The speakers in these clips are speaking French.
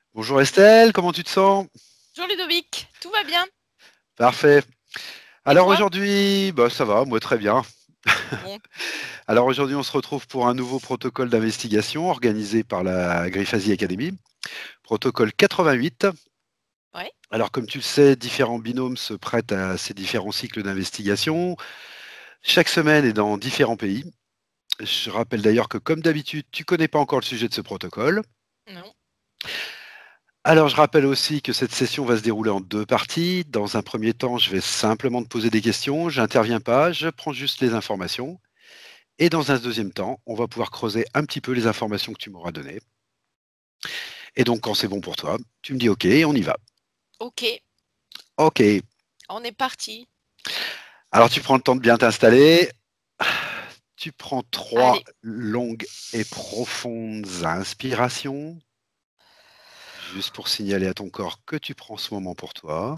Bonjour Estelle, comment tu te sens? Bonjour Ludovic, tout va bien? Parfait. Et Alors toi? aujourd'hui, bah ça va, moi très bien. Bon, Alors aujourd'hui, on se retrouve pour un nouveau protocole d'investigation organisé par la Griffasie Academy, protocole 88. ouais, Alors comme tu le sais, différents binômes se prêtent à ces différents cycles d'investigation, chaque semaine et dans différents pays. Je rappelle d'ailleurs que comme d'habitude, tu connais pas encore le sujet de ce protocole. non, Alors, je rappelle aussi que cette session va se dérouler en deux parties. Dans un premier temps, je vais simplement te poser des questions. J'interviens pas, je prends juste les informations. Et dans un deuxième temps, on va pouvoir creuser un petit peu les informations que tu m'auras données. Et donc, quand c'est bon pour toi, tu me dis OK, on y va. ok, OK. on est parti. Alors, tu prends le temps de bien t'installer. Tu prends trois Allez, longues et profondes inspirations, juste pour signaler à ton corps que tu prends ce moment pour toi.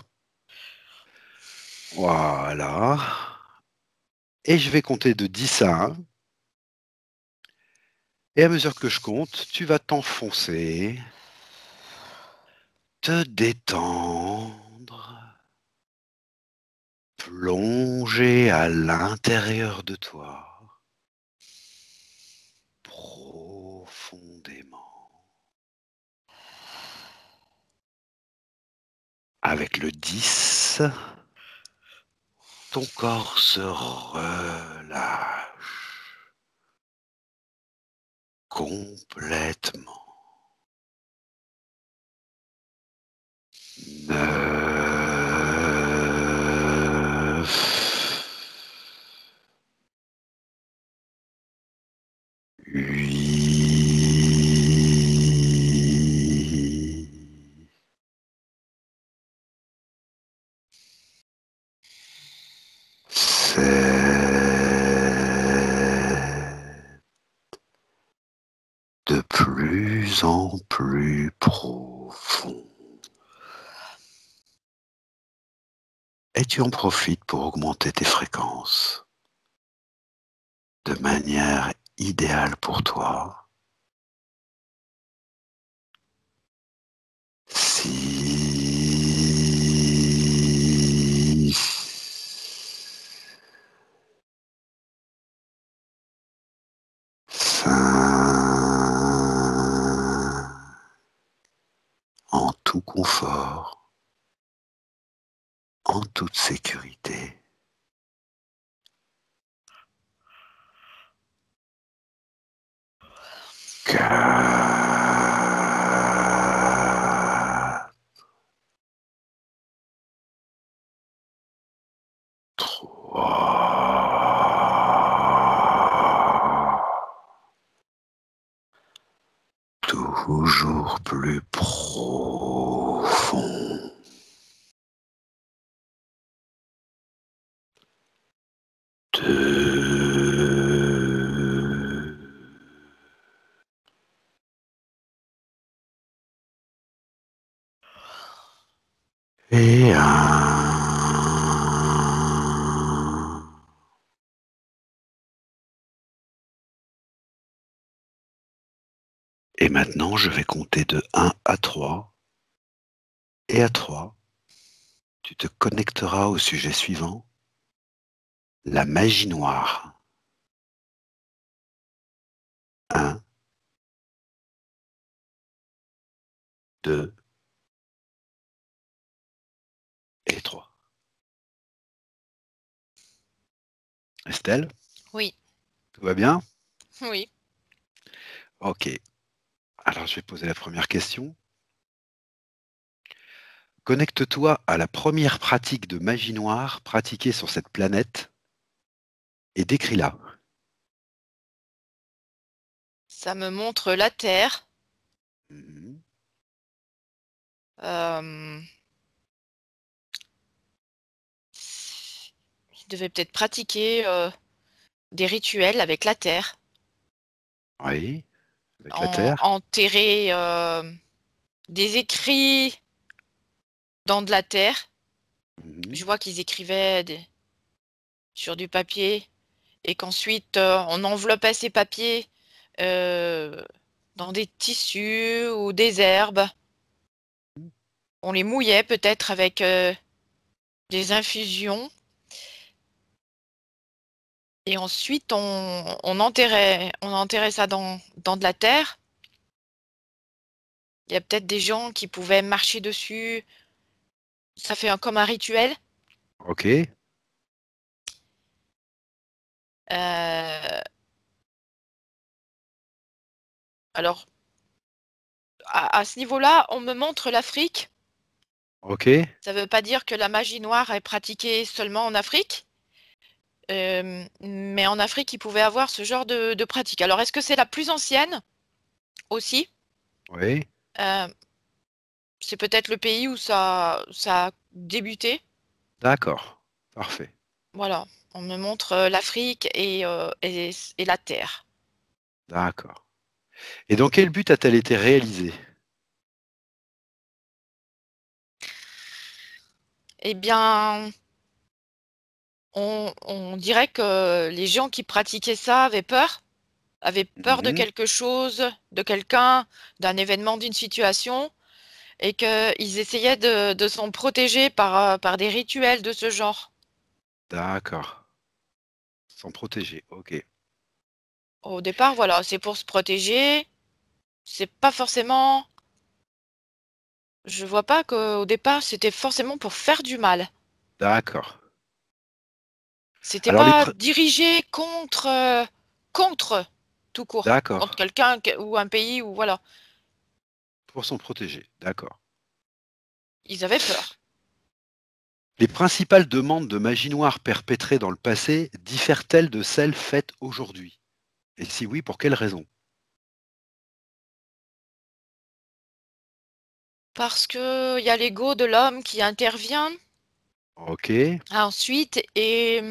Voilà. Et je vais compter de 10 à 1. Et à mesure que je compte, tu vas t'enfoncer, te détendre, plonger à l'intérieur de toi, profondément. Avec le 10, ton corps se relâche complètement. 9, 8, 7, de plus en plus profond. Et tu en profites pour augmenter tes fréquences de manière idéale pour toi. 6, 5, en tout confort, en toute sécurité. 4, 3, toujours plus profond. 2 et 1. Et maintenant, je vais compter de 1 à 3. Et à 3, tu te connecteras au sujet suivant, la magie noire. 1, 2 et 3. Estelle, oui, tout va bien? oui. Ok. Alors, je vais poser la première question. Connecte-toi à la première pratique de magie noire pratiquée sur cette planète et décris-la. Ça me montre la Terre. Mhm. Euh, je devais peut-être pratiquer des rituels avec la Terre, Oui, avec la Terre. enterrer des écrits dans de la terre. Mhm. Je vois qu'ils écrivaient sur du papier et qu'ensuite on enveloppait ces papiers euh, dans des tissus ou des herbes On les mouillait peut-être avec des infusions. Et ensuite, on enterrait ça dans de la terre. Il y a peut-être des gens qui pouvaient marcher dessus. Ça fait comme un rituel. Ok. Euh, alors, à ce niveau-là, on me montre l'Afrique. Ok. Ça ne veut pas dire que la magie noire est pratiquée seulement en Afrique. Mais en Afrique, ils pouvaient avoir ce genre de pratique. Alors, est-ce que c'est la plus ancienne aussi? Oui. Euh, c'est peut-être le pays où ça a débuté. D'accord. Parfait. Voilà, on me montre l'Afrique et la Terre. D'accord. Et dans quel but a-t-elle été réalisée? Eh bien, on dirait que les gens qui pratiquaient ça avaient peur de Mhm. quelque chose, de quelqu'un, d'un événement, d'une situation, et qu'ils essayaient de s'en protéger par des rituels de ce genre. D'accord. Sans protéger. Ok. Au départ, voilà, c'est pour se protéger. C'est pas forcément. Je vois pas qu'au départ, c'était forcément pour faire du mal. D'accord. C'était Alors pas dirigé contre tout court, contre D'accord. quelqu'un ou un pays ou voilà. Pour s'en protéger. D'accord. Ils avaient peur. Les principales demandes de magie noire perpétrées dans le passé diffèrent-elles de celles faites aujourd'hui? Et si oui, pour quelles raisons? Parce que il y a l'ego de l'homme qui intervient Ok. ensuite et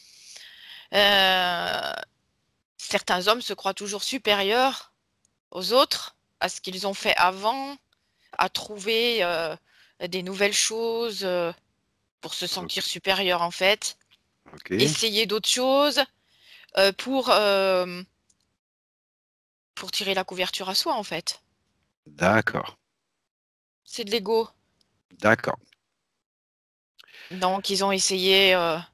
euh, certains hommes se croient toujours supérieurs aux autres, à ce qu'ils ont fait avant, à trouver des nouvelles choses pour se sentir Ok. supérieur en fait, Ok. essayer d'autres choses euh, pour, euh, pour tirer la couverture à soi en fait. D'accord. C'est de l'ego. D'accord. Donc ils ont essayé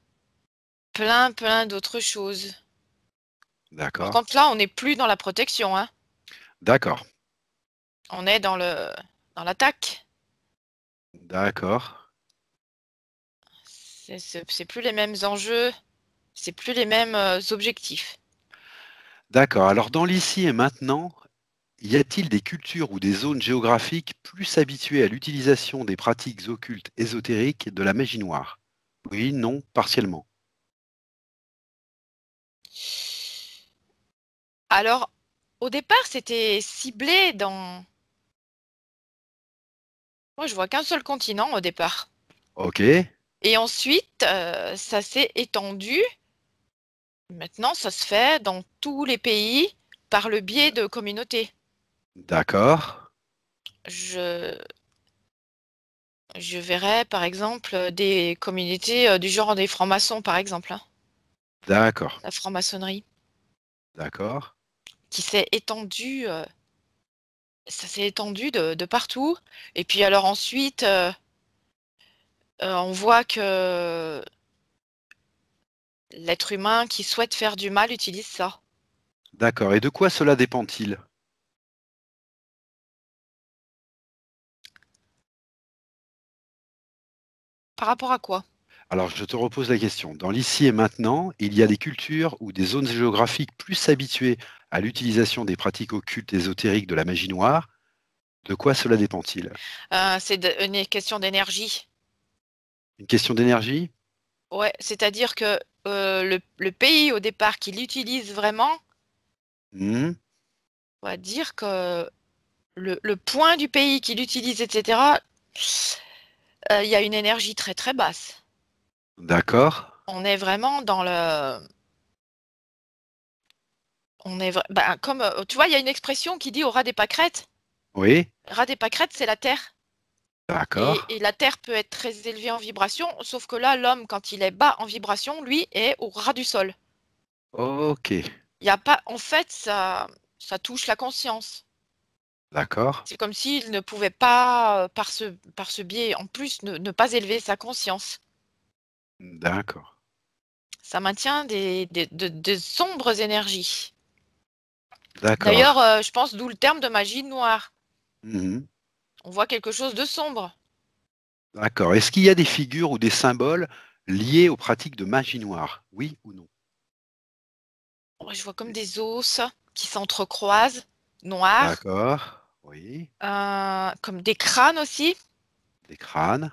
plein d'autres choses. Par D'accord. contre là, on n'est plus dans la protection, hein. D'accord. On est dans l'attaque. D'accord. C'est plus les mêmes enjeux, c'est plus les mêmes objectifs. D'accord. Alors dans l'ici et maintenant, y a-t-il des cultures ou des zones géographiques plus habituées à l'utilisation des pratiques occultes ésotériques de la magie noire? Oui, non, partiellement. Alors, au départ, c'était ciblé dans. Moi, je vois qu'un seul continent au départ. Ok. Et ensuite, ça s'est étendu. Maintenant, ça se fait dans tous les pays par le biais de communautés. D'accord. Je, je verrais, par exemple, des communautés du genre des francs-maçons, par exemple, hein, D'accord. la franc-maçonnerie, D'accord. qui s'est étendue, ça s'est étendu de partout. Et puis alors ensuite, on voit que l'être humain qui souhaite faire du mal utilise ça. D'accord. Et de quoi cela dépend-il? Par rapport à quoi? Alors, je te repose la question. Dans l'ici et maintenant, il y a des cultures ou des zones géographiques plus habituées à l'utilisation des pratiques occultes ésotériques de la magie noire. De quoi cela dépend-il? C'est une question d'énergie. Une question d'énergie? Ouais, c'est-à-dire que le pays au départ qui l'utilise vraiment, Hmm. on va dire que le point du pays qui l'utilise, etc., il y a une énergie très basse. D'accord. On est vraiment dans le. Ben, comme tu vois, il y a une expression qui dit au ras des pâquerettes. Oui. Ras des pâquerettes, c'est la terre. D'accord. Et la terre peut être très élevée en vibration, sauf que là, l'homme, quand il est bas en vibration, lui, est au ras du sol. Ok. Il y a pas, en fait, ça touche la conscience. D'accord. C'est comme s'il ne pouvait pas, par ce biais, en plus, ne pas élever sa conscience. D'accord. Ça maintient de sombres énergies. D'accord. D'ailleurs, je pense d'où le terme de magie noire. Mhm. On voit quelque chose de sombre. D'accord. Est-ce qu'il y a des figures ou des symboles liés aux pratiques de magie noire? Oui ou non? Ouais, je vois comme des os qui s'entrecroisent, noirs, D'accord. Oui. comme des crânes aussi, Des crânes,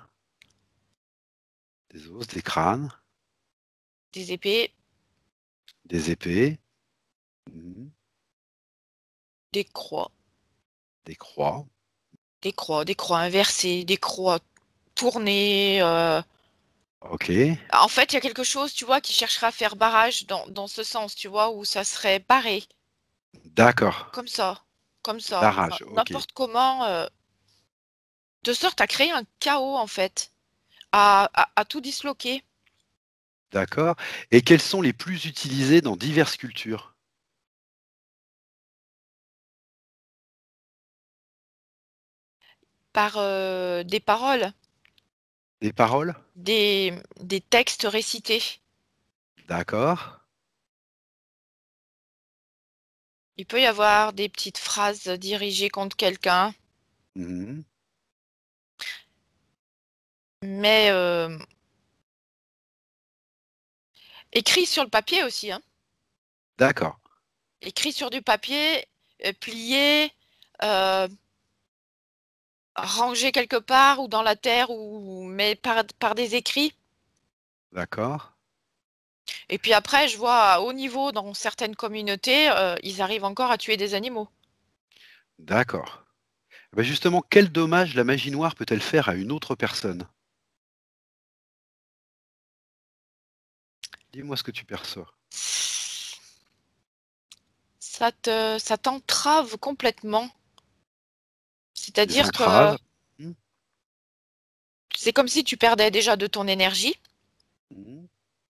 des os, des crânes, des épées, des épées, mhm, des croix, des croix. des croix inversées, des croix tournées. OK. En fait, il y a quelque chose, tu vois, qui chercherait à faire barrage dans ce sens, tu vois, où ça serait barré, D'accord. comme ça, comme ça, Barrage. OK. n'importe comment, de sorte à créer un chaos, en fait, à tout disloquer. D'accord. Et quels sont les plus utilisés dans diverses cultures? Par des paroles, Des paroles? des textes récités. D'accord. Il peut y avoir des petites phrases dirigées contre quelqu'un, Mhm. mais écrit sur le papier aussi, hein. D'accord. Écrit sur du papier, plié, euh, rangé quelque part ou dans la terre, ou mais par des écrits. D'accord. Et puis après, je vois à haut niveau dans certaines communautés, ils arrivent encore à tuer des animaux. D'accord. Bah, justement, quel dommage la magie noire peut-elle faire à une autre personne? Dis-moi ce que tu perçois. Ça t'entrave complètement. Des C'est-à-dire que entraves? Mmh. c'est comme si tu perdais déjà de ton énergie, Mmh.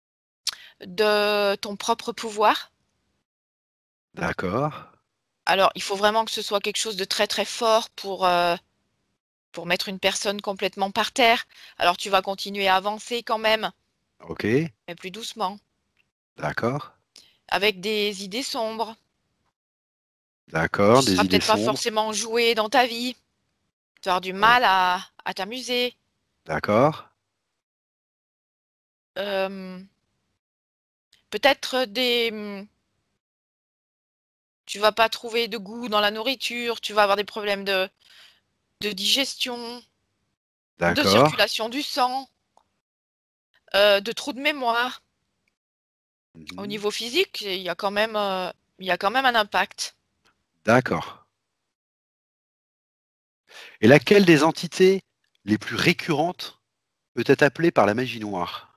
de ton propre pouvoir. D'accord. Alors, il faut vraiment que ce soit quelque chose de très très fort pour mettre une personne complètement par terre. Alors, tu vas continuer à avancer quand même, OK. mais plus doucement, D'accord. avec des idées sombres. D'accord. Tu Des seras idées peut-être pas sombres. forcément joué dans ta vie. Tu vas avoir du O mal à t'amuser. d'accord. Euh, peut-être tu vas pas trouver de goût dans la nourriture. Tu vas avoir des problèmes de digestion, de D'accord. circulation du sang, de trous de mémoire. Au Mmh. niveau physique, il y a quand même un impact. D'accord. Et laquelle des entités les plus récurrentes peut être appelée par la magie noire?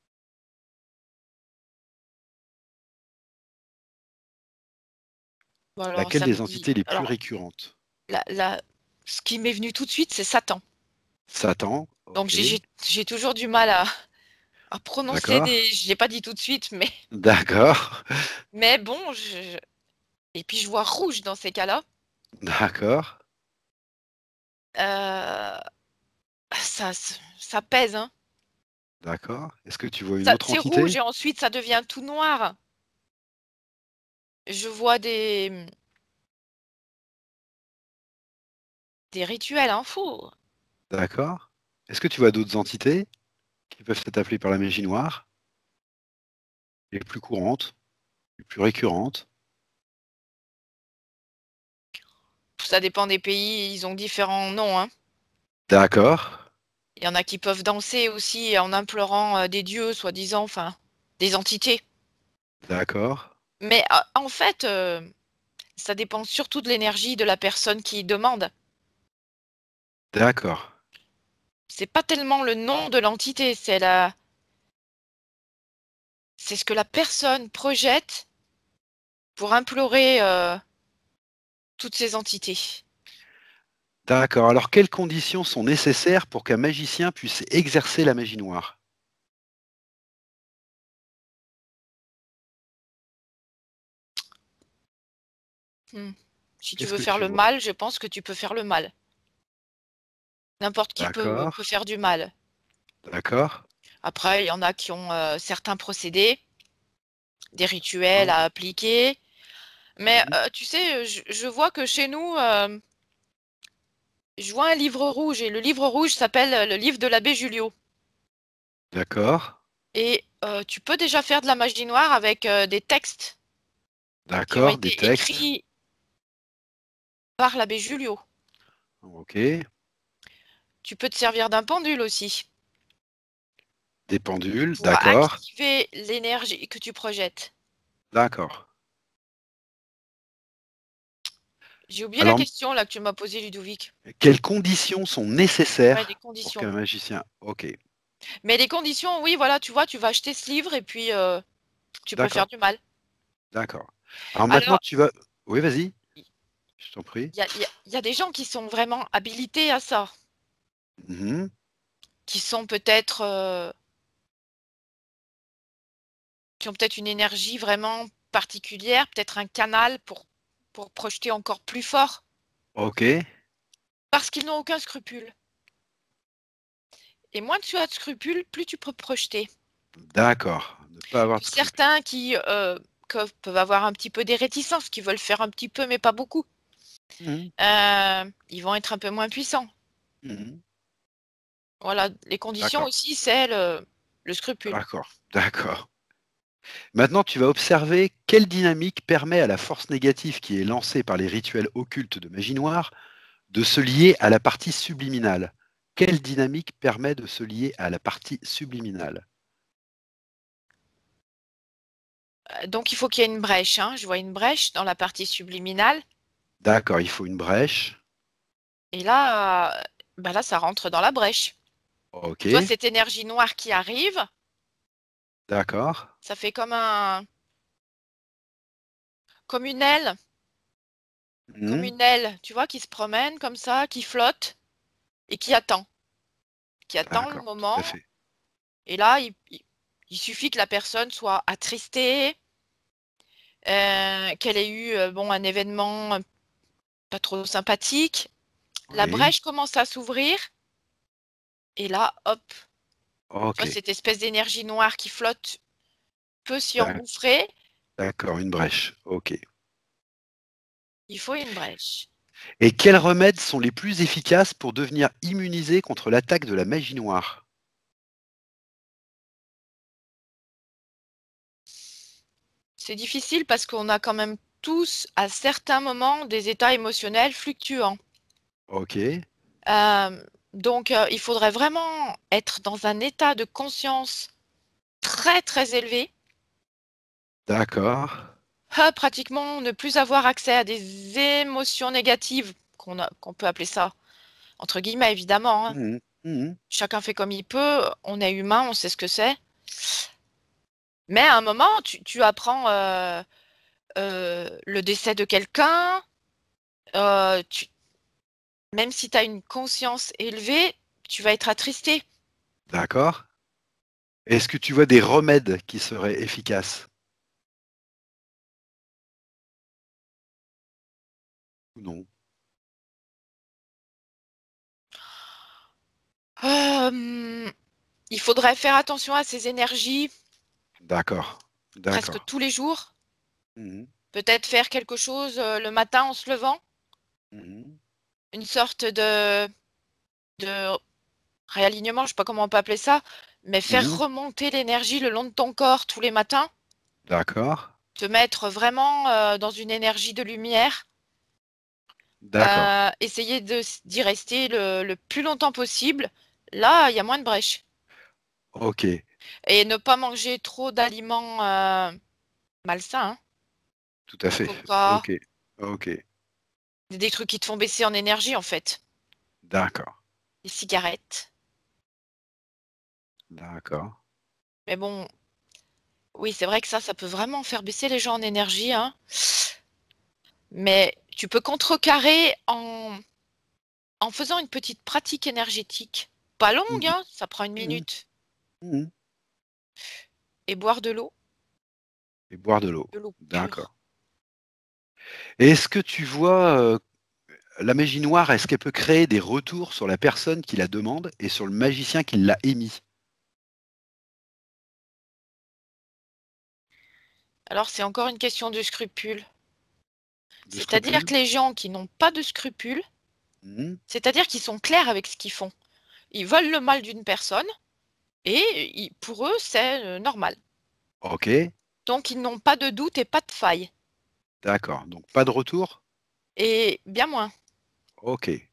Bon, alors, Laquelle ça me des dit. entités les plus Alors, récurrentes? ce qui m'est venu tout de suite, c'est Satan. Satan, Donc, OK. j'ai toujours du mal à prononcer D'accord. des. Je l'ai pas dit tout de suite, D'accord. mais bon, et puis je vois rouge dans ces cas-là. D'accord. Euh, ça pèse, hein. D'accord. Est-ce que tu vois une autre C'est rouge entité? et ensuite ça devient tout noir. Je vois des rituels, hein, fou. D'accord. Est-ce que tu vois d'autres entités qui peuvent être appelées par la magie noire? Les plus courantes, les plus récurrentes? Ça dépend des pays, ils ont différents noms, hein. D'accord. Il y en a qui peuvent danser aussi en implorant des dieux, soi-disant, enfin, des entités. D'accord. Mais en fait, ça dépend surtout de l'énergie de la personne qui demande. D'accord. C'est pas tellement le nom de l'entité, c'est ce que la personne projette pour implorer toutes ces entités. D'accord. Alors, quelles conditions sont nécessaires pour qu'un magicien puisse exercer la magie noire? Hmm. Si tu Qu'est-ce veux que faire tu le vois? mal, je pense que tu peux faire le mal. N'importe qui D'accord, peut faire du mal. d'accord. Après, il y en a qui ont certains procédés, des rituels Hein, à appliquer. Mais mhm. tu sais, je vois que chez nous, je vois un livre rouge et le livre rouge s'appelle le livre de l'abbé Julio. D'accord, Et tu peux déjà faire de la magie noire avec des textes qui ont d'accord, des été textes. écrits par l'abbé Julio. Ok, Tu peux te servir d'un pendule aussi des pendules, pour d'accord, activer l'énergie que tu projettes. d'accord. J'ai oublié la Alors, question là que tu m'as posée, Ludovic. quelles conditions sont Ouais, des nécessaires pour conditions. qu'un magicien... Ok, Mais les conditions, oui, voilà, tu vois, tu vas acheter ce livre et puis tu peux faire d'accord, du mal. d'accord. Alors maintenant, Alors, tu vas... Oui, vas-y, je t'en prie. il y a des gens qui sont vraiment habilités à ça, Mhm. qui sont peut-être, qui ont peut-être une énergie vraiment particulière, peut-être un canal pour projeter encore plus fort, Ok, parce qu'ils n'ont aucun scrupule. Et moins tu as de scrupules, plus tu peux projeter. d'accord. Ne pas avoir de scrupules. Certains qui peuvent avoir un petit peu des réticences, qui veulent faire un petit peu, mais pas beaucoup, Mhm, ils vont être un peu moins puissants. mhm. Voilà, les conditions D'accord, aussi, c'est le scrupule. d'accord, d'accord. Maintenant, tu vas observer quelle dynamique permet à la force négative qui est lancée par les rituels occultes de magie noire de se lier à la partie subliminale. Quelle dynamique permet de se lier à la partie subliminale? Donc il faut qu'il y ait une brèche, hein. Je vois une brèche dans la partie subliminale. D'accord, il faut une brèche. Et là, bah là, ça rentre dans la brèche. Ok, Tu vois, cette énergie noire qui arrive, d'accord. ça fait comme Mhm, une aile, tu vois, qui se promène comme ça, qui flotte et qui attend le d'accord, tout à moment. fait. Et là, il suffit que la personne soit attristée, qu'elle ait eu bon, un événement pas trop sympathique. La Oui, brèche commence à s'ouvrir et là, hop, tu ok, vois, cette espèce d'énergie noire qui flotte peut s'y d'ac- engouffrer. d'accord, une brèche. Ok. Il faut une brèche. Et quels remèdes sont les plus efficaces pour devenir immunisé contre l'attaque de la magie noire? C'est difficile parce qu'on a quand même tous, à certains moments, des états émotionnels fluctuants. Ok, Donc, il faudrait vraiment être dans un état de conscience très, très élevé. d'accord. Pratiquement ne plus avoir accès à des émotions négatives, qu'on peut appeler ça, entre guillemets, évidemment, hein. Mhm, mhm. Chacun fait comme il peut, on est humain, on sait ce que c'est. Mais à un moment, tu apprends le décès de quelqu'un, tu même si tu as une conscience élevée, tu vas être attristé. D'accord. Est-ce que tu vois des remèdes qui seraient efficaces ou non? Hem, il faudrait faire attention à ces énergies D'accord, presque d'accord. tous les jours. Mhm, Peut-être faire quelque chose, le matin en se levant, mhm, une sorte de réalignement, je sais pas comment on peut appeler ça, mais faire mhm. remonter l'énergie le long de ton corps tous les matins, D'accord, te mettre vraiment, dans une énergie de lumière, d'accord. essayer d'y rester le plus longtemps possible. Là, il y a moins de brèches. Ok, Et ne pas manger trop d'aliments malsains, hein. tout à Du fait. coca, Ok, ok, des trucs qui te font baisser en énergie en fait. d'accord, Les cigarettes. d'accord. Mais bon, oui, c'est vrai que ça peut vraiment faire baisser les gens en énergie, hein. Mais tu peux contrecarrer en faisant une petite pratique énergétique. Pas longue, Mhm, hein, ça prend une mhm, minute. mhm. Et boire de l'eau Et boire de l'eau. pure. D'accord. Et est-ce que tu vois la magie noire, est-ce qu'elle peut créer des retours sur la personne qui la demande et sur le magicien qui l'a émis? Alors, c'est encore une question de scrupule. De C'est-à-dire scrupules? que les gens qui n'ont pas de scrupules, Mmh. c'est-à-dire qu'ils sont clairs avec ce qu'ils font. Ils veulent le mal d'une personne et pour eux, c'est normal. OK, Donc, ils n'ont pas de doute et pas de faille. d'accord. Donc pas de retour? Et bien moins. OK.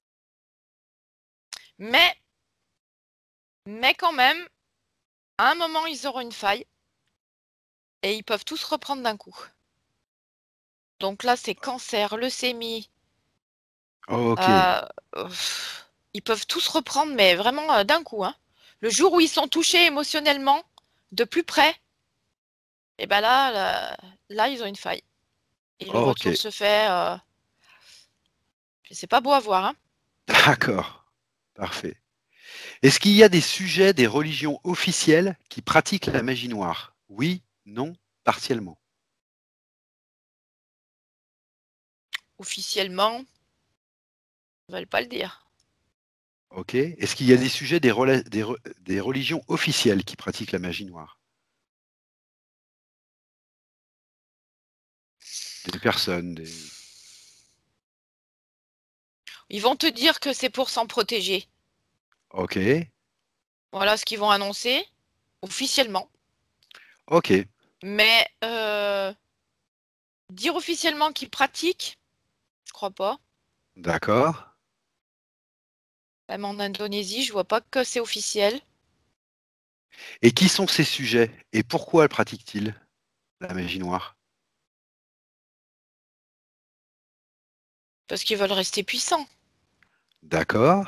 Mais, mais quand même, à un moment, ils auront une faille et ils peuvent tous reprendre d'un coup. Donc là, c'est cancer, leucémie. OK. euh, euh, Ils peuvent tous reprendre, mais vraiment d'un coup, hein. Le jour où ils sont touchés émotionnellement, de plus près, et ben là, ils ont une faille. Et le retour OK. se fait. C'est pas beau à voir, hein. D'accord. Parfait. Est-ce qu'il y a des sujets des religions officielles qui pratiquent la magie noire? Oui, non, partiellement. Officiellement, ils veulent pas le dire. OK. Est-ce qu'il y a des sujets des religions officielles qui pratiquent la magie noire? Des personnes, des... Ils vont te dire que c'est pour s'en protéger. OK. Voilà ce qu'ils vont annoncer officiellement. OK. Mais dire officiellement qu'ils pratiquent, je crois pas. D'accord. Même en Indonésie, je vois pas que c'est officiel. Et qui sont ces sujets? Et pourquoi pratiquent-ils la magie noire? Parce qu'ils veulent rester puissants. D'accord.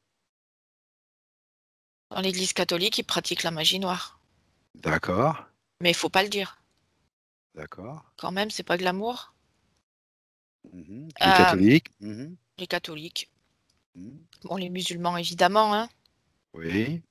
Dans l'église catholique, ils pratiquent la magie noire. D'accord. Mais il faut pas le dire. D'accord. Quand même, c'est pas glamour. Mhm. Les Euh, catholiques? Mhm. les catholiques. Mhm. Bon, les musulmans, évidemment, hein. Oui.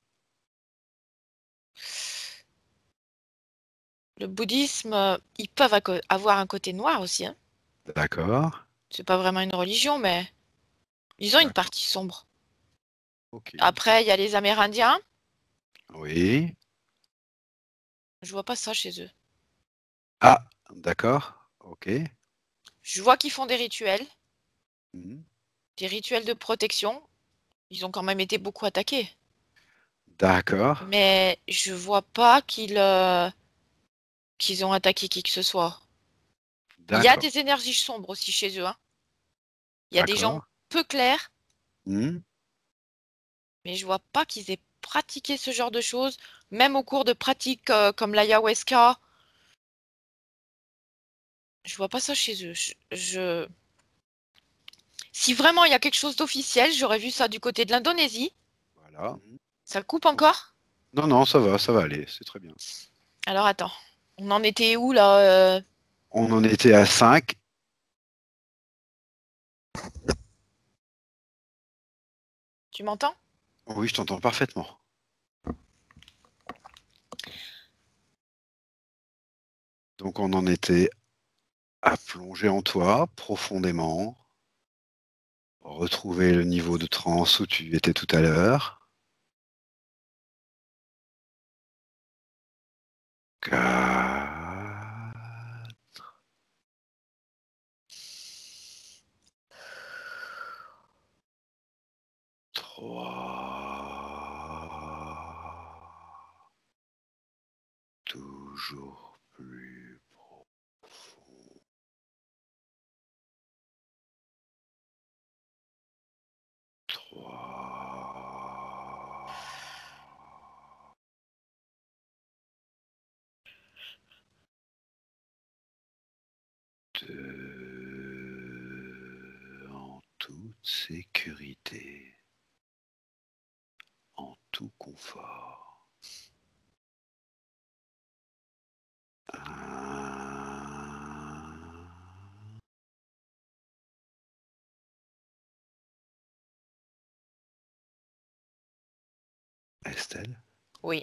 Le bouddhisme, ils peuvent avoir un côté noir aussi, hein. D'accord. C'est pas vraiment une religion, mais ils ont une D'accord. partie sombre. OK. Après, il y a les Amérindiens. Oui. Je vois pas ça chez eux. Ah, d'accord. OK. Je vois qu'ils font Mhm. des rituels de protection. Ils ont quand même été beaucoup attaqués. D'accord. Mais je vois pas qu'ils ont attaqué qui que ce soit. Il y a D'accord. des énergies sombres aussi chez eux, hein. Il y a des gens D'accord. peu clairs, Mhm. mais je vois pas qu'ils aient pratiqué ce genre de choses, même au cours de pratiques comme l'ayahuasca. Je vois pas ça chez eux. Si vraiment il y a quelque chose d'officiel, j'aurais vu ça du côté de l'Indonésie. Voilà. Mhm. Ça coupe Donc, encore? non, non, ça va aller, c'est très bien. Alors attends, on en était où là? On en était à 5. Tu m'entends? Oui, je t'entends parfaitement. Donc on en était à plonger en toi profondément, retrouver le niveau de transe où tu étais tout à l'heure. 4, 3, toujours plus profond. 3, 2, en toute sécurité, en tout confort. 1. Estelle, Oui.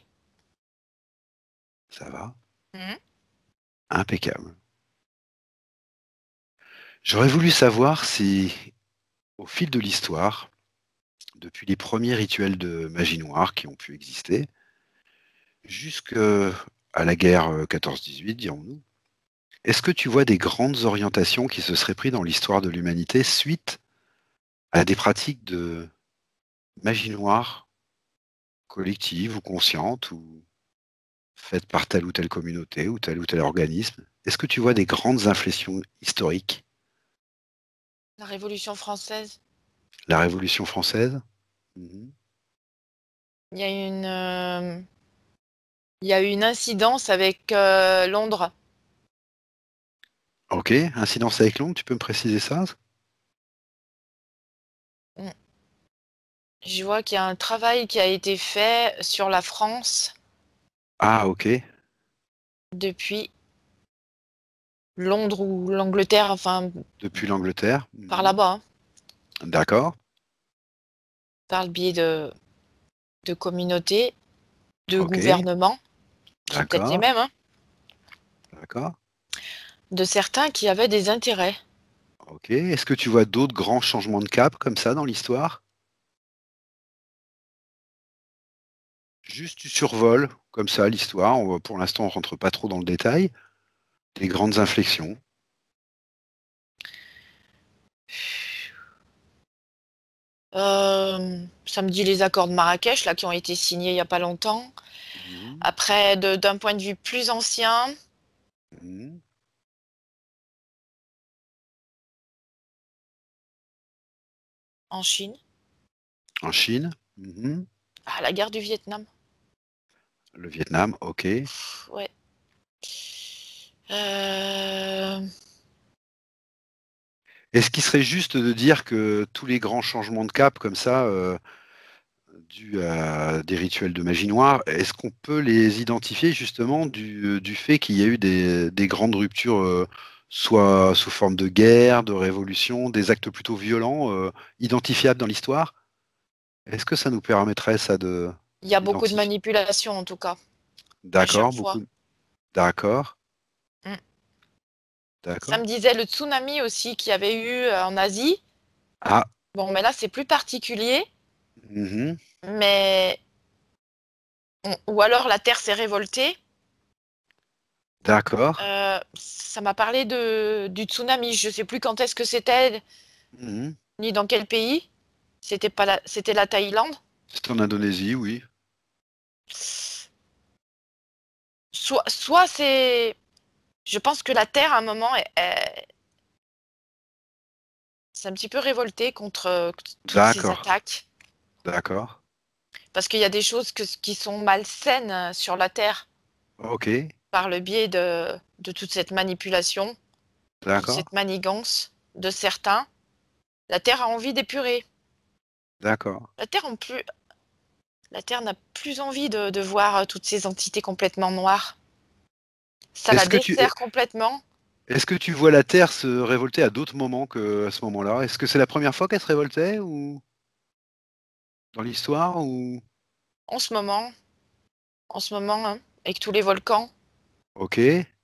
ça va? Mhm. Impeccable. J'aurais voulu savoir si, au fil de l'histoire, depuis les premiers rituels de magie noire qui ont pu exister, jusqu'à la guerre 14-18, dirons-nous, est-ce que tu vois des grandes orientations qui se seraient prises dans l'histoire de l'humanité suite à des pratiques de magie noire collective ou consciente ou faites par telle ou telle communauté ou tel organisme? Est-ce que tu vois des grandes inflexions historiques? La Révolution française, La Révolution française? Mhm. il y a il y a eu une incidence avec Londres. Ok, incidence avec Londres, tu peux me préciser ça? Mm. Je vois qu'il y a un travail qui a été fait sur la France Ah, ok, depuis Londres ou l'Angleterre, enfin depuis l'Angleterre. par Mhm. là-bas, hein, D'accord, par le biais de communautés, de ok, gouvernements, c'est peut-être les d'accord, mêmes, hein, d'accord, de certains qui avaient des intérêts. ok. Est-ce que tu vois d'autres grands changements de cap comme ça dans l'histoire? Juste tu survoles comme ça l'histoire. Pour l'instant, on rentre pas trop dans le détail. Des grandes inflexions. Ça me dit les accords de Marrakech, là, qui ont été signés il n'y a pas longtemps. Mhm, Après, d'un point de vue plus ancien, mhm. en Chine, En Chine, mhm. la guerre du Vietnam. Le Vietnam, ok. Ouais. Euh, Est-ce qu'il serait juste de dire que tous les grands changements de cap comme ça, dus à des rituels de magie noire, est-ce qu'on peut les identifier justement du fait qu'il y a eu des grandes ruptures, soit sous forme de guerre, de révolution, des actes plutôt violents, identifiables dans l'histoire? Est-ce que ça nous permettrait ça de Il y a beaucoup de d'identifier? manipulation, en tout cas, à chaque D'accord, fois. d'accord, Mm. Ça d'accord. me disait le tsunami aussi qu'il y avait eu en Asie. Ah, Bon, mais là, c'est plus particulier. mhm, Mais ou alors la Terre s'est révoltée. d'accord. Ça m'a parlé du tsunami. Je sais plus quand est-ce que c'était, Mhm. ni dans quel pays. C'était pas c'était la Thaïlande. C'est en Indonésie, oui. Soit c'est. Je pense que la Terre, à un moment, s'est un petit peu révoltée contre toutes ces D'accord, attaques. d'accord. Parce qu'il y a des choses qui sont malsaines sur la Terre Ok, par le biais de toute cette manipulation, toute d'accord, cette manigance de certains. La Terre a envie d'épurer. d'accord. La Terre, la Terre n'a plus envie de voir toutes ces entités complètement noires. Ça la Est-ce que tu, dessert complètement. est-ce que tu vois la Terre se révolter à d'autres moments que à ce moment-là? Est-ce que c'est la première fois qu'elle se révoltait ou dans l'histoire ou? En ce moment, hein, avec tous les volcans, Ok,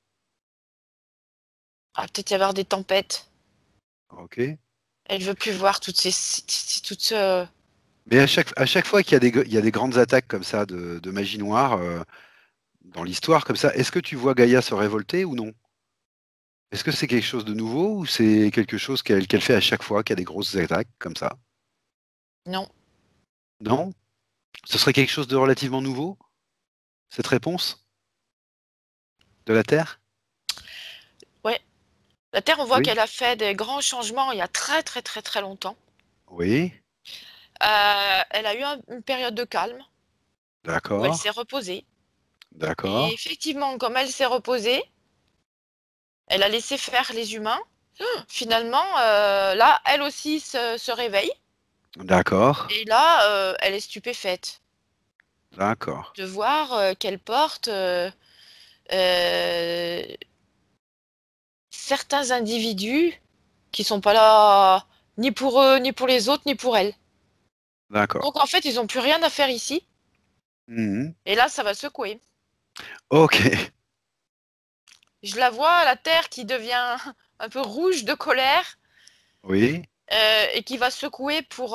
il va peut-être y avoir des tempêtes. ok. Elle veut plus voir toutes Mais à chaque fois qu'il y a il y a des grandes attaques comme ça de magie noire dans l'histoire comme ça, est-ce que tu vois Gaïa se révolter ou non? Est-ce que c'est quelque chose de nouveau ou c'est quelque chose qu'elle fait à chaque fois qu'il y a des grosses attaques comme ça? non. Non? Ce serait quelque chose de relativement nouveau, cette réponse de la Terre? Ouais. La Terre, on voit Oui, qu'elle a fait des grands changements il y a très très très très longtemps. oui, Elle a eu une période de calme où elle d'accord, s'est reposée. Et d'accord, effectivement, comme elle s'est reposée, elle a laissé faire les humains. Finalement, là, elle aussi se réveille. d'accord, Et là, elle est stupéfaite d'accord, de voir qu'elle porte euh, certains individus qui sont pas là ni pour eux, ni pour les autres, ni pour elle. d'accord. Donc en fait, ils ont plus rien à faire ici. Mhm. Et là, ça va secouer. Ok, Je la vois, la Terre qui devient un peu rouge de colère Oui, et qui va secouer pour...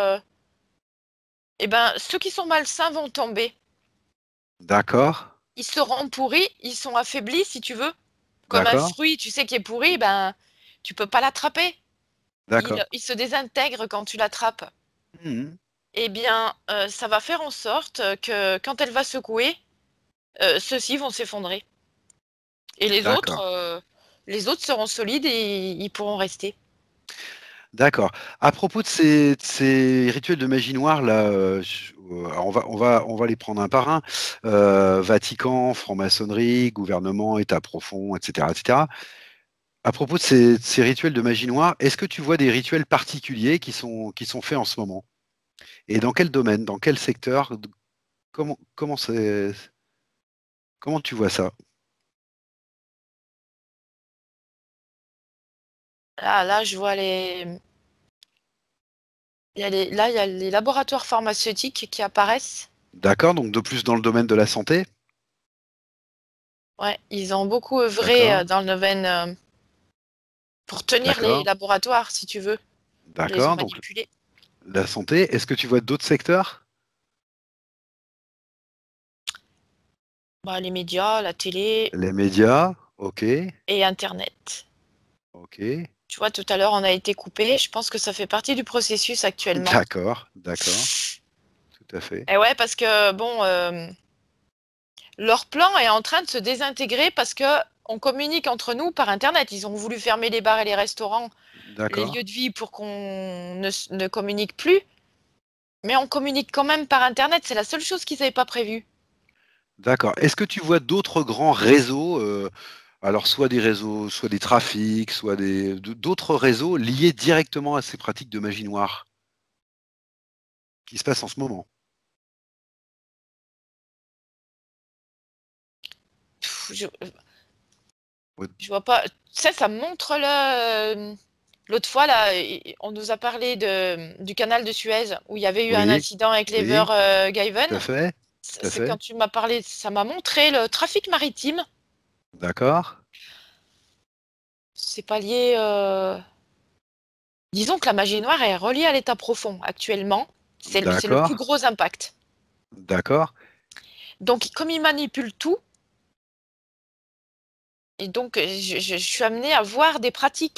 ceux qui sont malsains vont tomber. d'accord, Ils seront pourris, ils sont affaiblis, si tu veux. Comme un d'accord, fruit, tu sais, qui est pourri, tu peux pas l'attraper. d'accord. Il se désintègre quand tu l'attrapes. Mhm. Ça va faire en sorte que quand elle va secouer, ceux-ci vont s'effondrer. Et D'accord, les autres seront solides et ils pourront rester. d'accord. À propos de ces rituels de magie noire, là, on va les prendre un par un. Vatican, franc-maçonnerie, gouvernement, État profond, etc., etc. À propos de ces rituels de magie noire, est-ce que tu vois des rituels particuliers qui sont faits en ce moment? Et dans quel domaine, dans quel secteur? Comment comment tu vois ça? Là, je vois là, il y a les laboratoires pharmaceutiques qui apparaissent. D'accord, donc de plus dans le domaine de la santé? Ouais, ils ont beaucoup œuvré D'accord, dans le domaine pour tenir les d'accord, laboratoires, si tu veux. Ils les ont d'accord. Donc manipulés. la santé, est-ce que tu vois d'autres secteurs? Les médias, la télé Les médias, ok, et Internet. ok. Tu vois, tout à l'heure, on a été coupé. Je pense que ça fait partie du processus actuellement. D'accord, d'accord, tout à fait. Et ouais, parce que leur plan est en train de se désintégrer parce que on communique entre nous par Internet. Ils ont voulu fermer les bars et les restaurants, les D'accord, lieux de vie pour qu'on ne communique plus. Mais on communique quand même par Internet. C'est la seule chose qu'ils n'avaient pas prévue. d'accord. Est-ce que tu vois d'autres grands réseaux, alors soit des réseaux, soit des trafics, soit d'autres réseaux liés directement à ces pratiques de magie noire qui se passent en ce moment? Je, Ouais, je vois pas. Ça me montre l'autre fois, là, on nous a parlé du canal de Suez où il y avait eu un oui, incident avec l'Ever oui, tout à Given. fait, tout à C'est fait. quand tu m'as parlé, ça m'a montré le trafic maritime. D'accord, C'est pas lié. Disons que la magie noire est reliée à l'état profond actuellement. C'est le plus d'accord, gros impact. d'accord. Donc, comme ils manipulent tout, et donc je suis amenée à voir des pratiques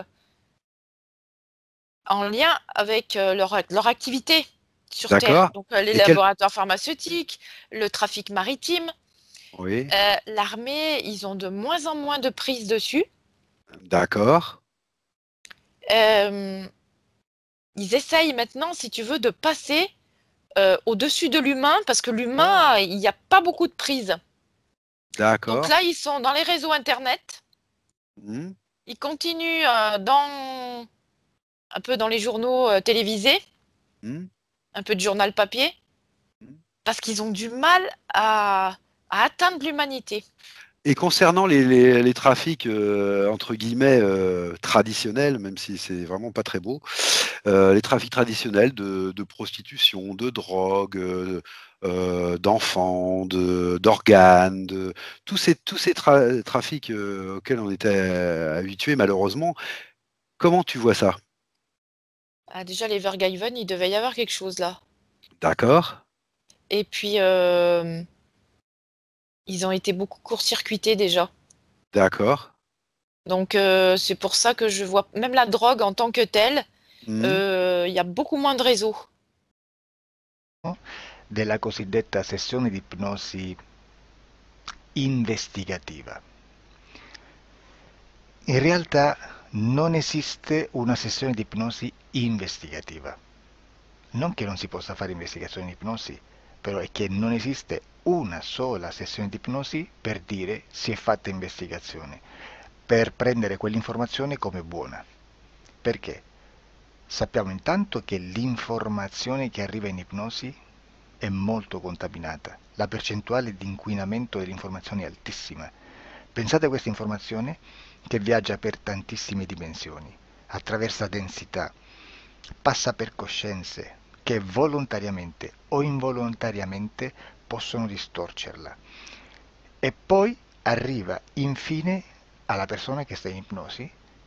en lien avec leur activité sur Terre. D'accord. Donc, les Et quel... laboratoires pharmaceutiques, le trafic maritime, Oui, l'armée, ils ont de moins en moins de prise dessus. d'accord. Euh, Ils essayent maintenant, si tu veux, de passer au-dessus de l'humain parce que l'humain, il n'y a pas beaucoup de prise. Donc D'accord. là, ils sont dans les réseaux Internet. Hmm, Ils continuent un peu dans les journaux télévisés, hmm, un peu de journal papier, hmm. parce qu'ils ont du mal à atteindre l'humanité. Et concernant les trafics entre guillemets traditionnels, même si c'est vraiment pas très beau, les trafics traditionnels de prostitution, de drogue, d'enfants, d'organes, tous ces trafics auxquels on était habitué malheureusement, comment tu vois ça? Ah, déjà, les Vergaeven, il devait y avoir quelque chose là. D'accord, Et puis, ils ont été beaucoup court-circuités déjà. d'accord. Donc, c'est pour ça que je vois, même la drogue en tant que telle, Hmm, il y a beaucoup moins de réseaux. della cosiddetta sessione di ipnosi investigativa. In realtà non esiste una sessione di ipnosi investigativa. Non che non si possa fare investigazione di ipnosi, però è che non esiste una sola sessione di ipnosi per dire si è fatta investigazione, per prendere quell'informazione come buona. Perché? Sappiamo intanto che l'informazione che arriva in ipnosi è molto contaminata, la percentuale di inquinamento dell'informazione è altissima. Pensate a questa informazione che viaggia per tantissime dimensioni, attraversa densità, passa per coscienze che volontariamente o involontariamente possono distorcerla e poi arriva infine alla persona che sta in ipnosi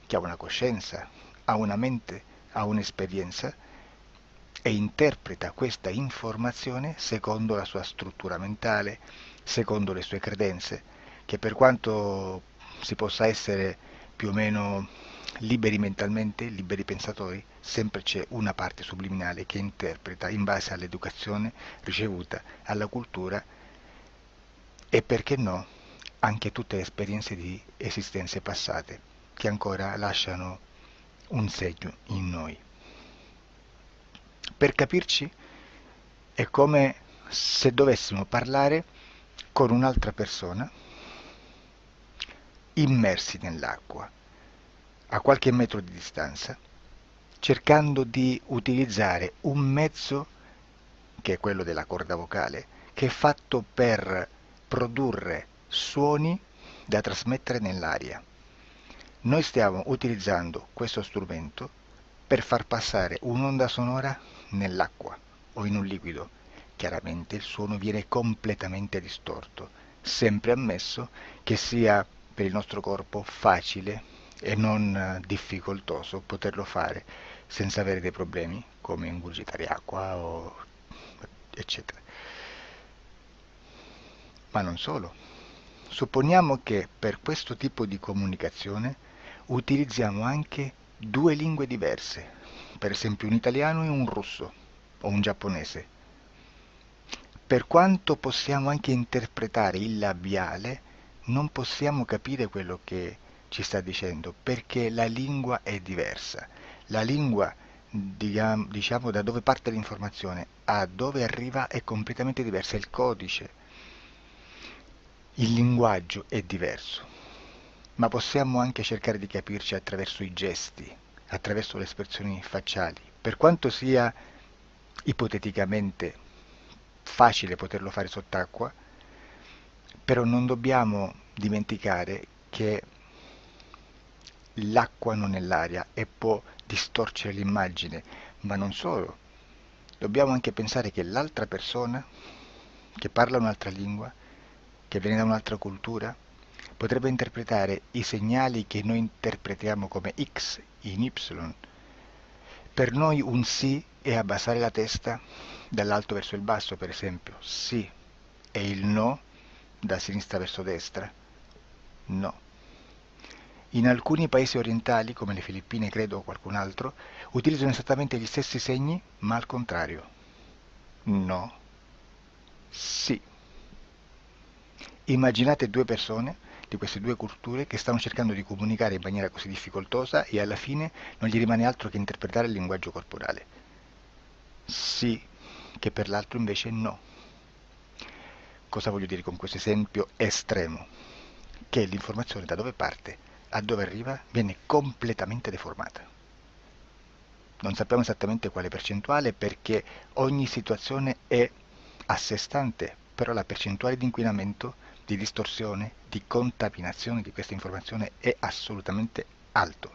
che ha una coscienza, ha una mente, ha un'esperienza e interpreta questa informazione secondo la sua struttura mentale, secondo le sue credenze, che per quanto si possa essere più o meno liberi mentalmente, liberi pensatori, sempre c'è una parte subliminale che interpreta in base all'educazione ricevuta, alla cultura e, perché no, anche tutte le esperienze di esistenze passate che ancora lasciano un segno in noi. Per capirci, è come se dovessimo parlare con un'altra persona immersi nell'acqua, a qualche metro di distanza, cercando di utilizzare un mezzo, che è quello della corda vocale, che è fatto per produrre suoni da trasmettere nell'aria. Noi stiamo utilizzando questo strumento per far passare un'onda sonora nell'acqua o in un liquido. Chiaramente il suono viene completamente distorto, sempre ammesso che sia per il nostro corpo facile e non difficoltoso poterlo fare senza avere dei problemi come ingurgitare acqua o eccetera. Ma non solo. Supponiamo che per questo tipo di comunicazione utilizziamo anche due lingue diverse, per esempio un italiano e un russo o un giapponese. Per quanto possiamo anche interpretare il labiale, non possiamo capire quello che ci sta dicendo, perché la lingua è diversa. La lingua, diciamo, da dove parte l'informazione a dove arriva è completamente diversa, il codice, il linguaggio è diverso, ma possiamo anche cercare di capirci attraverso i gesti, attraverso le espressioni facciali. Per quanto sia ipoteticamente facile poterlo fare sott'acqua, però non dobbiamo dimenticare che l'acqua non è l'aria e può distorcere l'immagine, ma non solo. Dobbiamo anche pensare che l'altra persona, che parla un'altra lingua, che viene da un'altra cultura, potrebbe interpretare i segnali che noi interpretiamo come X in Y. Per noi un sì è abbassare la testa dall'alto verso il basso, per esempio, sì, e il no da sinistra verso destra, no. In alcuni paesi orientali, come le Filippine credo o qualcun altro, utilizzano esattamente gli stessi segni, ma al contrario. No, sì. Immaginate due persone di queste due culture che stanno cercando di comunicare in maniera così difficoltosa e alla fine non gli rimane altro che interpretare il linguaggio corporale. Sì, che per l'altro invece no. Cosa voglio dire con questo esempio estremo? Che l'informazione da dove parte a dove arriva viene completamente deformata. Non sappiamo esattamente quale percentuale perché ogni situazione è a sé stante, però la percentuale di inquinamento, di distorsione, di contaminazione di questa informazione è assolutamente alto.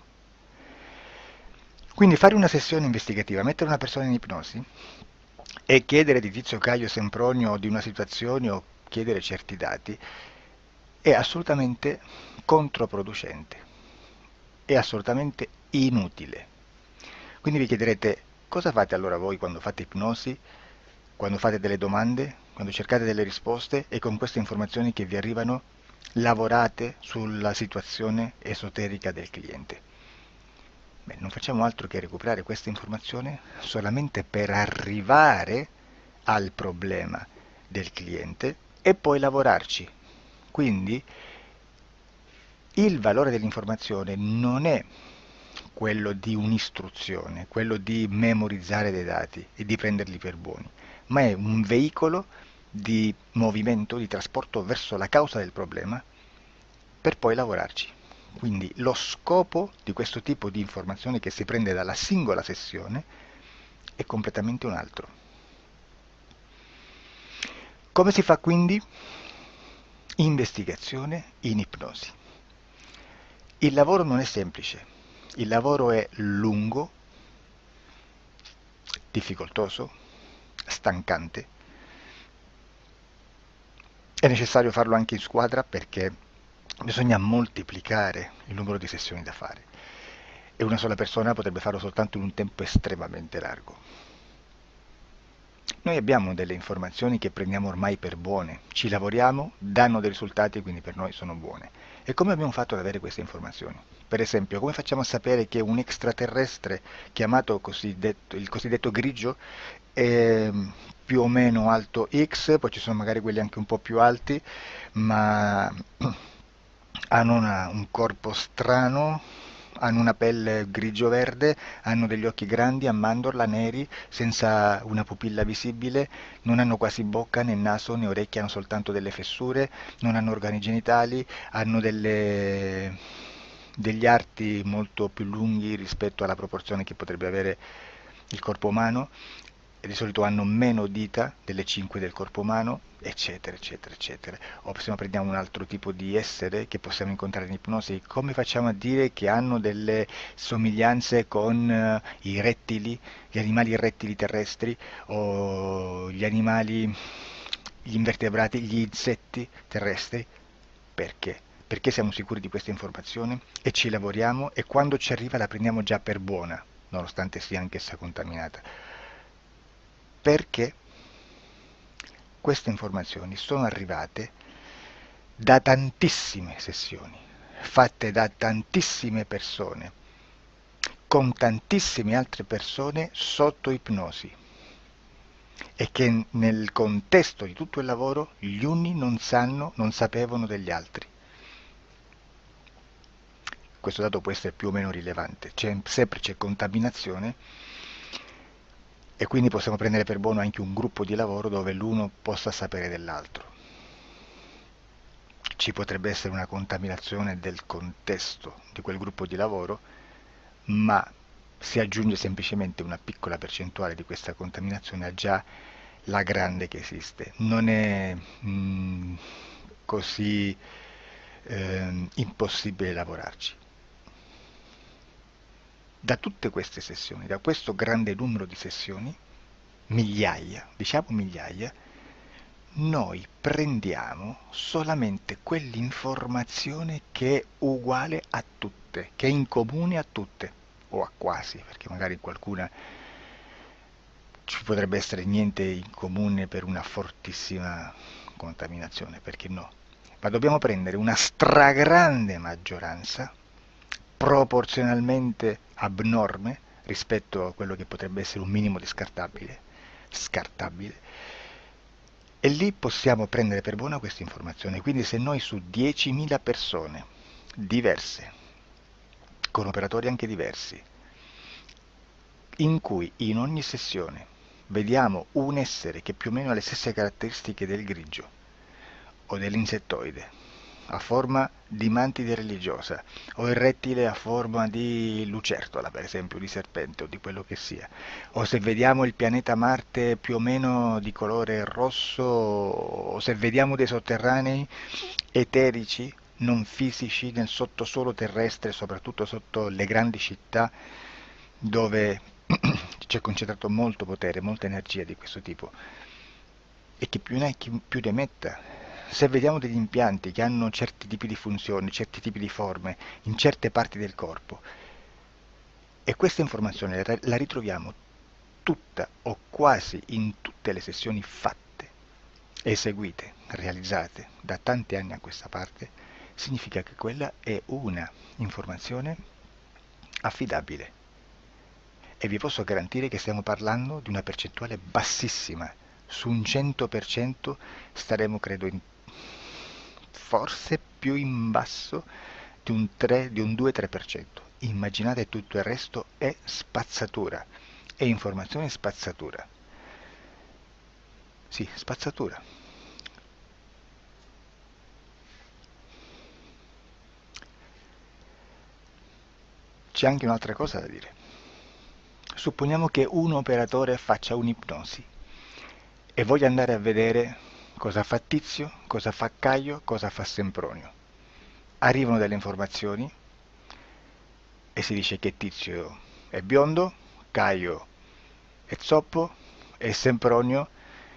Quindi fare una sessione investigativa, mettere una persona in ipnosi e chiedere di Tizio Caio Sempronio di una situazione o chiedere certi dati è assolutamente controproducente, è assolutamente inutile. Quindi vi chiederete cosa fate allora voi quando fate ipnosi, quando fate delle domande, quando cercate delle risposte e con queste informazioni che vi arrivano lavorate sulla situazione esoterica del cliente. Beh, non facciamo altro che recuperare questa informazione solamente per arrivare al problema del cliente e poi lavorarci. Quindi il valore dell'informazione non è quello di un'istruzione, quello di memorizzare dei dati e di prenderli per buoni, ma è un veicolo di movimento, di trasporto verso la causa del problema per poi lavorarci. Quindi lo scopo di questo tipo di informazione che si prende dalla singola sessione è completamente un altro. Come si fa quindi? Investigazione in ipnosi. Il lavoro non è semplice, il lavoro è lungo, difficoltoso, stancante. È necessario farlo anche in squadra perché bisogna moltiplicare il numero di sessioni da fare. e una sola persona potrebbe farlo soltanto in un tempo estremamente largo. Noi abbiamo delle informazioni che prendiamo ormai per buone, ci lavoriamo, danno dei risultati e quindi per noi sono buone. E come abbiamo fatto ad avere queste informazioni? Per esempio, come facciamo a sapere che un extraterrestre chiamato il cosiddetto grigio è più o meno alto X, poi ci sono magari quelli anche un po' più alti, ma hanno un corpo strano, hanno una pelle grigio-verde, hanno degli occhi grandi a mandorla neri, senza una pupilla visibile, non hanno quasi bocca né naso né orecchie, hanno soltanto delle fessure, non hanno organi genitali, hanno degli arti molto più lunghi rispetto alla proporzione che potrebbe avere il corpo umano, e di solito hanno meno dita delle 5 del corpo umano, eccetera, eccetera, eccetera. O se no prendiamo un altro tipo di essere che possiamo incontrare in ipnosi, come facciamo a dire che hanno delle somiglianze con i rettili, gli animali rettili terrestri o gli invertebrati, gli insetti terrestri? Perché? Perché siamo sicuri di questa informazione e ci lavoriamo e quando ci arriva la prendiamo già per buona, nonostante sia anch'essa contaminata. Perché queste informazioni sono arrivate da tantissime sessioni, fatte da tantissime persone, con tantissime altre persone sotto ipnosi, e che nel contesto di tutto il lavoro gli uni non sapevano degli altri. Questo dato può essere più o meno rilevante, sempre c'è contaminazione e quindi possiamo prendere per buono anche un gruppo di lavoro dove l'uno possa sapere dell'altro. Ci potrebbe essere una contaminazione del contesto di quel gruppo di lavoro, ma si aggiunge semplicemente una piccola percentuale di questa contaminazione a già la grande che esiste. Non è così impossibile lavorarci. Da tutte queste sessioni, da questo grande numero di sessioni, migliaia, diciamo migliaia, noi prendiamo solamente quell'informazione che è uguale a tutte, che è in comune a tutte, o a quasi, perché magari qualcuna ci potrebbe essere niente in comune per una fortissima contaminazione, perché no? Ma dobbiamo prendere una stragrande maggioranza, proporzionalmente abnorme rispetto a quello che potrebbe essere un minimo di scartabile, e lì possiamo prendere per buona questa informazione. Quindi se noi su 10.000 persone diverse, con operatori anche diversi, in cui in ogni sessione vediamo un essere che più o meno ha le stesse caratteristiche del grigio o dell'insettoide, a forma di mantide religiosa, o il rettile a forma di lucertola, per esempio, di serpente o di quello che sia, o se vediamo il pianeta Marte più o meno di colore rosso, o se vediamo dei sotterranei eterici, non fisici, nel sottosuolo terrestre, soprattutto sotto le grandi città, dove c'è concentrato molto potere, molta energia di questo tipo, e chi più ne ha chi più ne metta. Se vediamo degli impianti che hanno certi tipi di funzioni, certi tipi di forme in certe parti del corpo, e questa informazione la ritroviamo tutta o quasi in tutte le sessioni fatte, eseguite, realizzate da tanti anni a questa parte, significa che quella è una informazione affidabile. E vi posso garantire che stiamo parlando di una percentuale bassissima. Su un 100% staremo, credo, forse più in basso di un 2-3%. Immaginate, tutto il resto è spazzatura, è informazione spazzatura. Sì, spazzatura. C'è anche un'altra cosa da dire. Supponiamo che un operatore faccia un'ipnosi e voglia andare a vedere cosa fa Tizio, cosa fa Caio, cosa fa Sempronio. Arrivano delle informazioni e si dice che Tizio è biondo, Caio è zoppo e Sempronio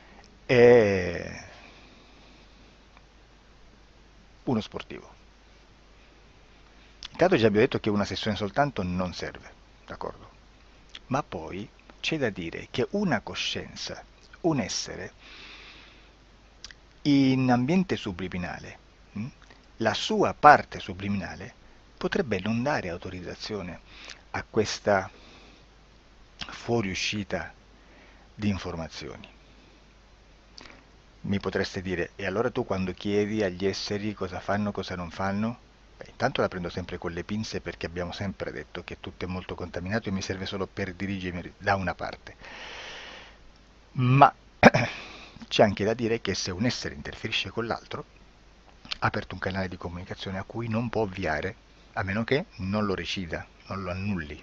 è uno sportivo. Intanto già abbiamo detto che una sessione soltanto non serve, d'accordo? Ma poi c'è da dire che una coscienza, un essere, in ambiente subliminale, la sua parte subliminale potrebbe non dare autorizzazione a questa fuoriuscita di informazioni. Mi potreste dire, e allora tu quando chiedi agli esseri cosa fanno, cosa non fanno? Beh, intanto la prendo sempre con le pinze perché abbiamo sempre detto che tutto è molto contaminato e mi serve solo per dirigermi da una parte. Ma c'è anche da dire che se un essere interferisce con l'altro, ha aperto un canale di comunicazione a cui non può ovviare, a meno che non lo recida, non lo annulli.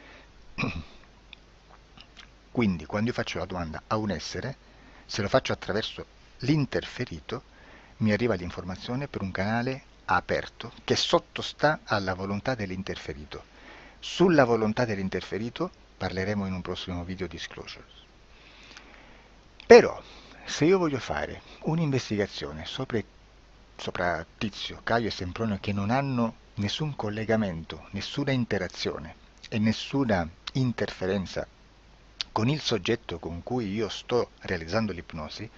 Quindi quando io faccio la domanda a un essere, se lo faccio attraverso l'interferito, mi arriva l'informazione per un canale aperto che sottostà alla volontà dell'interferito. Sulla volontà dell'interferito parleremo in un prossimo video disclosures. Però, se io voglio fare un'investigazione sopra Tizio, Caio e Sempronio che non hanno nessun collegamento, nessuna interazione e nessuna interferenza con il soggetto con cui io sto realizzando l'ipnosi,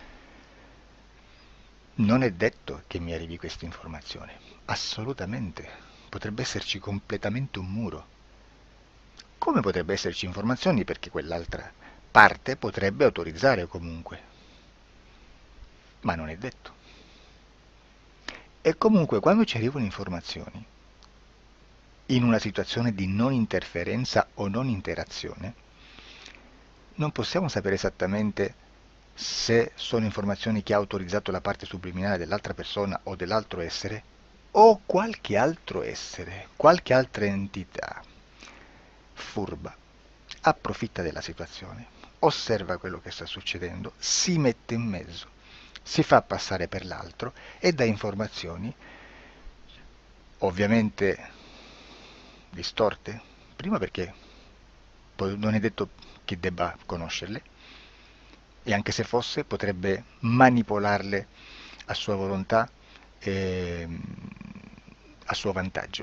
non è detto che mi arrivi questa informazione. Assolutamente. Potrebbe esserci completamente un muro. Come potrebbe esserci informazioni perché quell'altra parte potrebbe autorizzare comunque. Ma non è detto. E comunque quando ci arrivano informazioni, in una situazione di non interferenza o non interazione, non possiamo sapere esattamente se sono informazioni che ha autorizzato la parte subliminale dell'altra persona o dell'altro essere, o qualche altro essere, qualche altra entità furba, approfitta della situazione, osserva quello che sta succedendo, si mette in mezzo, si fa passare per l'altro e dà informazioni, ovviamente distorte, prima perché non è detto che debba conoscerle, e anche se fosse potrebbe manipolarle a sua volontà e a suo vantaggio.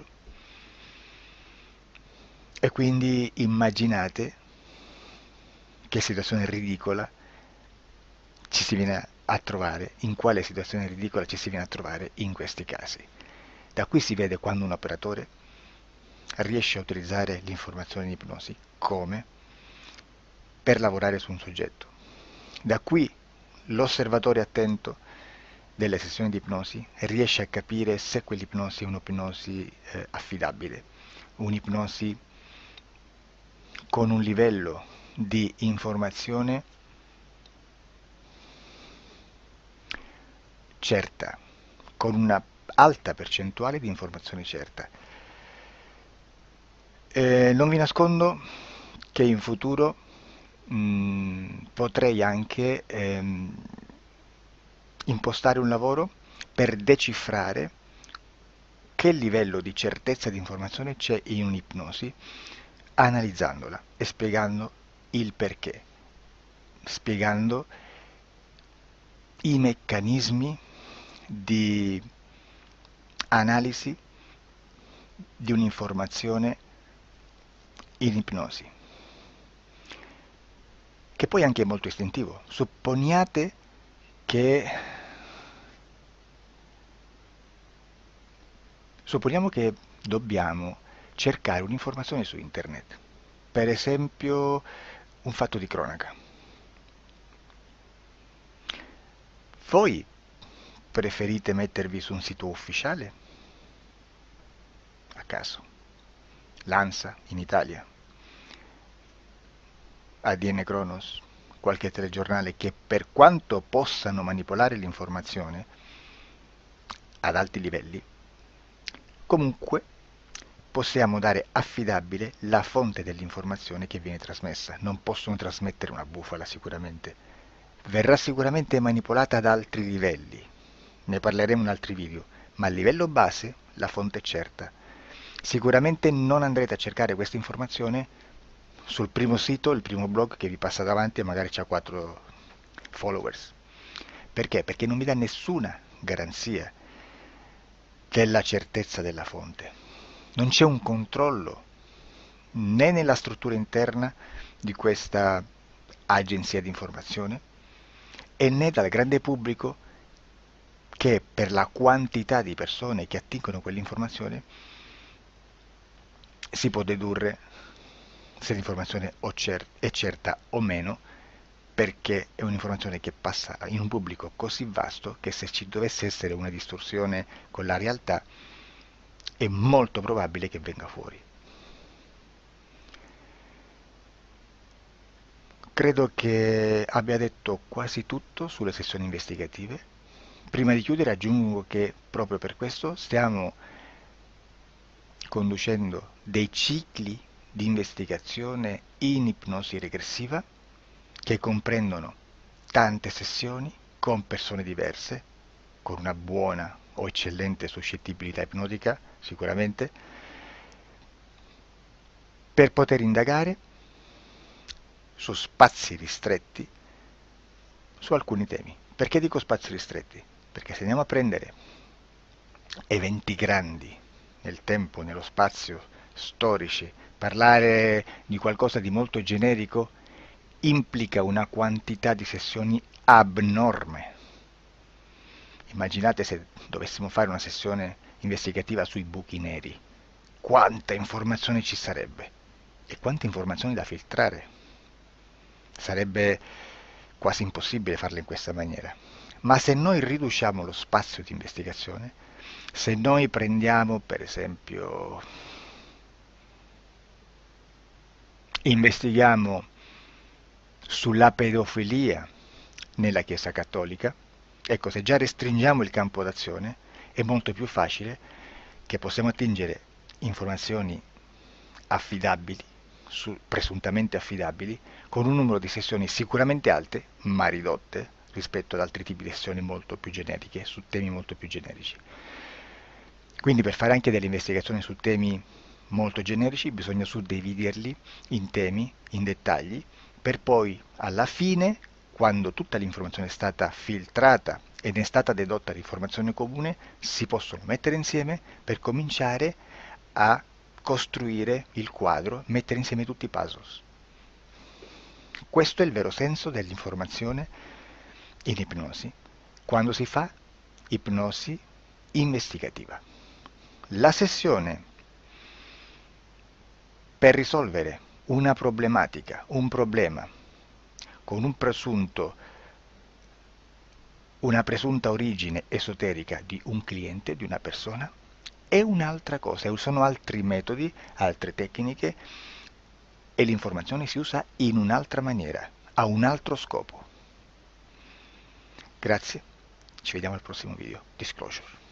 E quindi immaginate che situazione ridicola ci si viene a trovare, in quale situazione ridicola ci si viene a trovare in questi casi. Da qui si vede quando un operatore riesce a utilizzare l'informazione in ipnosi come per lavorare su un soggetto. Da qui l'osservatore attento delle sessioni di ipnosi riesce a capire se quell'ipnosi è un'ipnosi affidabile, un'ipnosi con un livello di informazione certa, con una alta percentuale di informazione certa. Non vi nascondo che in futuro potrei anche impostare un lavoro per decifrare che livello di certezza di informazione c'è in un'ipnosi, analizzandola e spiegando il perché, spiegando i meccanismi di analisi di un'informazione in ipnosi, che poi anche è molto istintivo. Supponiamo che dobbiamo cercare un'informazione su internet, per esempio un fatto di cronaca. Voi preferite mettervi su un sito ufficiale? A caso. L'ANSA in Italia, ADN Kronos, qualche telegiornale che per quanto possano manipolare l'informazione ad alti livelli, comunque possiamo dare affidabile la fonte dell'informazione che viene trasmessa. Non possono trasmettere una bufala sicuramente. Verrà sicuramente manipolata ad altri livelli. Ne parleremo in altri video, ma a livello base la fonte è certa. Sicuramente non andrete a cercare questa informazione sul primo sito, il primo blog che vi passa davanti e magari ha 4 followers. Perché? Perché non vi dà nessuna garanzia della certezza della fonte. Non c'è un controllo né nella struttura interna di questa agenzia di informazione e né dal grande pubblico, che per la quantità di persone che attingono quell'informazione si può dedurre se l'informazione è certa o meno, perché è un'informazione che passa in un pubblico così vasto che se ci dovesse essere una distorsione con la realtà è molto probabile che venga fuori. Credo che abbia detto quasi tutto sulle sessioni investigative. Prima di chiudere aggiungo che proprio per questo stiamo conducendo dei cicli di investigazione in ipnosi regressiva che comprendono tante sessioni con persone diverse, con una buona o eccellente suscettibilità ipnotica sicuramente, per poter indagare su spazi ristretti su alcuni temi. Perché dico spazi ristretti? Perché se andiamo a prendere eventi grandi nel tempo, nello spazio, storici, parlare di qualcosa di molto generico implica una quantità di sessioni abnorme. Immaginate se dovessimo fare una sessione investigativa sui buchi neri, quanta informazione ci sarebbe e quante informazioni da filtrare. Sarebbe quasi impossibile farlo in questa maniera. Ma se noi riduciamo lo spazio di investigazione, se noi prendiamo per esempio, investighiamo sulla pedofilia nella Chiesa Cattolica, ecco, se già restringiamo il campo d'azione è molto più facile che possiamo attingere informazioni affidabili, presuntamente affidabili, con un numero di sessioni sicuramente alte, ma ridotte rispetto ad altri tipi di sessioni molto più generiche, su temi molto più generici. Quindi per fare anche delle investigazioni su temi molto generici bisogna suddividerli in temi, in dettagli, per poi alla fine, quando tutta l'informazione è stata filtrata ed è stata dedotta l'informazione comune, si possono mettere insieme per cominciare a costruire il quadro, mettere insieme tutti i puzzle. Questo è il vero senso dell'informazione in ipnosi, quando si fa ipnosi investigativa. La sessione per risolvere una problematica, un problema, con una presunta origine esoterica di un cliente, di una persona, è un'altra cosa, sono altri metodi, altre tecniche e l'informazione si usa in un'altra maniera, ha un altro scopo. Grazie, ci vediamo al prossimo video. Disclosure.